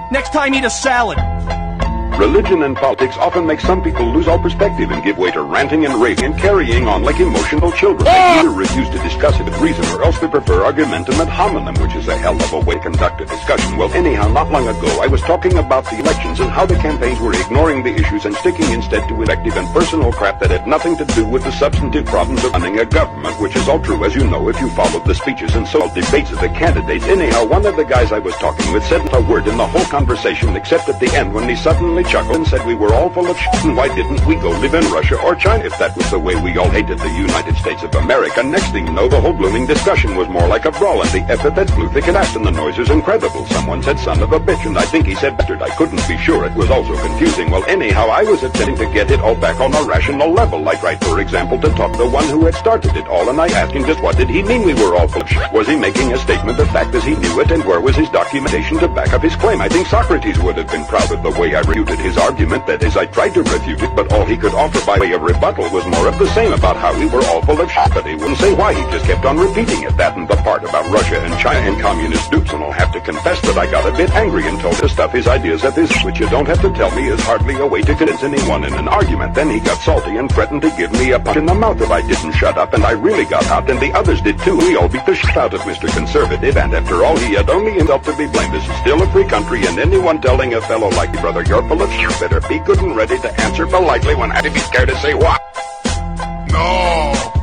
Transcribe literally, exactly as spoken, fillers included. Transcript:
Next time, eat a salad. Religion and politics often make some people lose all perspective and give way to ranting and raving and carrying on like emotional children. They either refuse to discuss it with reason or else they prefer argumentum ad hominem, which is a hell of a way to conduct a discussion. Well, anyhow, not long ago, I was talking about the elections and how the campaigns were ignoring the issues and sticking instead to elective and personal crap that had nothing to do with the substantive problems of running a government, which is all true, as you know, if you followed the speeches and so debates of the candidates. Anyhow, one of the guys I was talking with said not a word in the whole conversation except at the end when he suddenly chuckled and said we were all full of shit and why didn't we go live in Russia or China if that was the way we all hated the United States of America. Next thing you know, the whole blooming discussion was more like a brawl and the epithets flew thick and fast and the noise is incredible. Someone said son of a bitch and I think he said bastard. I couldn't be sure. It was also confusing. Well, anyhow, I was attempting to get it all back on a rational level. I tried, for example, to talk to the one who had started it all and I asked him just what did he mean we were all full of shit? Was he making a statement of fact as he knew it and where was his documentation to back up his claim? I think Socrates would have been proud of the way I refuted his argument. That is, I tried to refute it, but all he could offer by way of rebuttal was more of the same about how we were all full of shit, but he wouldn't say why. He just kept on repeating it. That and the part about Russia and China and communist dupes, and I'll have to confess that I got a bit angry and told him to stuff his ideas at this, which you don't have to tell me is hardly a way to convince anyone in an argument. Then he got salty and threatened to give me a punch in the mouth if I didn't shut up, and I really got hot, and the others did too. We all beat the shit out of Mister Conservative, and after all, he had only himself to be blamed. This is still a free country, and anyone telling a fellow like you, brother, you're full of shit, better be good and ready to answer politely when I'd be scared to say what? No!